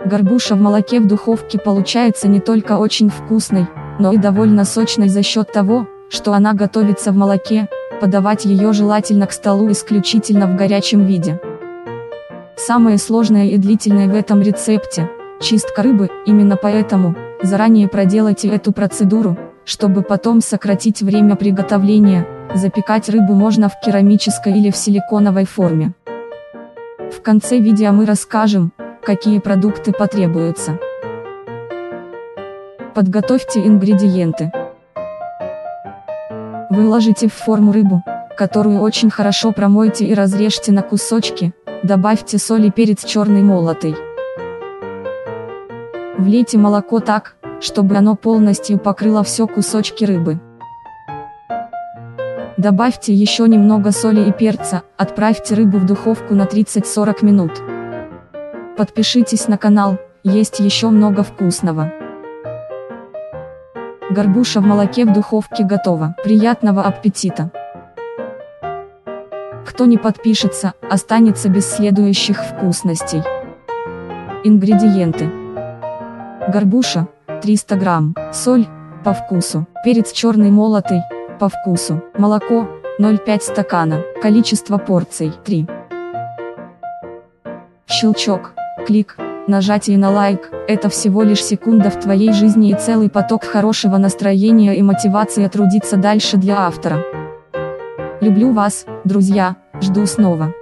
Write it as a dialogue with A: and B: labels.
A: Горбуша в молоке в духовке получается не только очень вкусной, но и довольно сочной за счет того, что она готовится в молоке. Подавать ее желательно к столу исключительно в горячем виде. Самое сложное и длительное в этом рецепте – чистка рыбы, именно поэтому заранее проделайте эту процедуру, чтобы потом сократить время приготовления. Запекать рыбу можно в керамической или в силиконовой форме. В конце видео мы расскажем, какие продукты потребуются. Подготовьте ингредиенты. Выложите в форму рыбу, которую очень хорошо промойте и разрежьте на кусочки, добавьте соль и перец черный молотый. Влейте молоко так, чтобы оно полностью покрыло все кусочки рыбы. Добавьте еще немного соли и перца, отправьте рыбу в духовку на 30-40 минут. Подпишитесь на канал, есть еще много вкусного. Горбуша в молоке в духовке готова. Приятного аппетита! Кто не подпишется, останется без следующих вкусностей. Ингредиенты. Горбуша, 300 грамм, соль, по вкусу, перец черный молотый, по вкусу, молоко, 0,5 стакана, количество порций, 3. Щелчок, клик, нажатие на лайк – это всего лишь секунда в твоей жизни и целый поток хорошего настроения и мотивации трудиться дальше для автора. Люблю вас, друзья, жду снова.